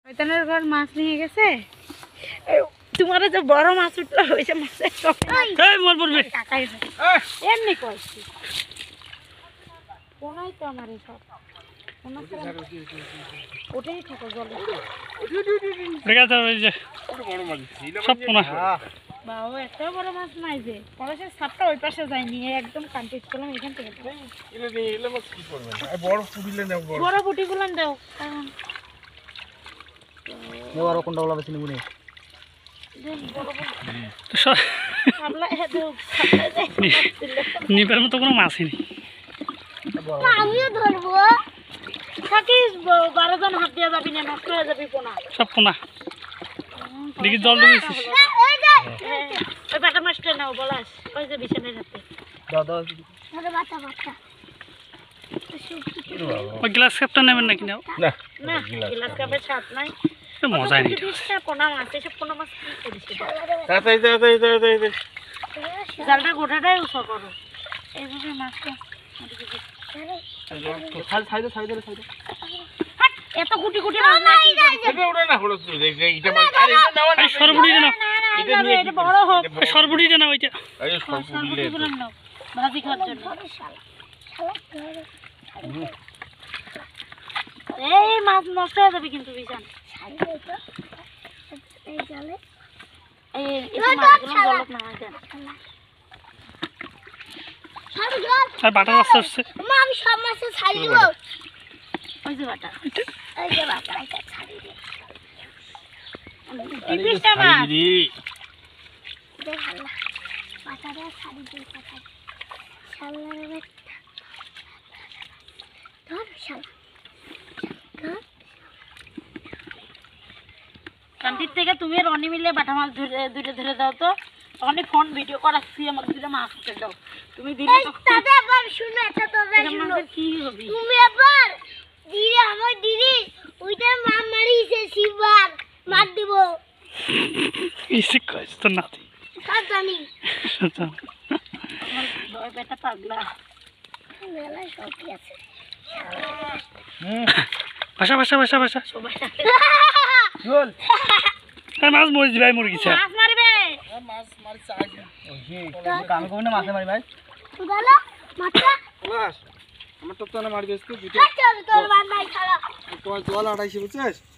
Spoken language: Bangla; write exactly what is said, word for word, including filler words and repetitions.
শয়তানের ঘর মাছ নিয়ে গেছে। তোমার যে বড় মাছ উঠলো হয়েছে মাছের এমনি করছি কোনাই তো আমার সব ওটাই থাকো জলে বাবু এত বড় মাছ নাই যে পলাশের সাপটা ওই পাশে যায়নি একদম কান্টিট করলাম এখান থেকে বড় পুটি গুলান দাও নেওয়ার কোনটা বলা বেশি নেবো নিবার মতো কোনো মাছই নেই। আমিও ধরবো থাকিস বারো জন হাত দিয়ে যাবি না নষ্ট হয়ে যাবি পোনা সব পোনা দেখি জল দিয়েছিস ওই বাটা মাছটা নাও বলাস ওই যে বিছানার হাতে ওই গ্লাস কাপটা নেবেন নাকি নাও না না গ্লাস কাপের স্বাদ নাই মজাই নেই পোনা মাছ এসব পোনা মাছ কি করিস জালটা গোটাটাই উঁচু করো এইভাবে মাছটা এত কুটি কুটি মাছ না সরবুটিটা নাও এটা বড় হোক সরবুটিটা নাও ওইটা সরবুটিগুলো নাও ভাজি খাওয়ার জন্য এই মাছ নষ্ট হয়ে যাবে কিন্তু বিশান এই জালে এই মাছগুলো জলত না যায় আর বাটা মাছ আসছে মা আমি সব মাছ ছাড়ি দেব ওই যে বাটা ওই যে বাটা এটা ছাড়ি দে এই পিসটা মাছ দেখ আল্লাহ বাটাটা ছাড়ি দে বাটা শালার বাটা ধর শালা ধর কান্তির থেকে তুমি আর অনি মিলে বাটা মাছ ধরে ধরে ধরে দাও তো অনেক ফোন ভিডিও করাচ্ছি আমাকে দুটো মাছ উঠে দাও তুমি দিলে দাদা আবার শুনো এটা তোরা শুনো কি হবে তুমি আবার দিদি আমার দিদি ওইটা মা মারিছে শিবার মার দেব ইসে কইছ তো না তুই জানি আমার দয় বেটা পাগলা মেলা শক্তি আছে ভাষা ভাষা ভাষা ভাষা সবাই চল আর মাছ মরে যাবে মরে গেছে মাছ মারবে মাছ মারি চাই কাম করব না মাছ মারি ভাই উদালা মাছটা বলাস আমার তো তো না মারি দিস তুই চল তোর বান্দাই খারাপ তো জল আড়াইশো বুঝছিস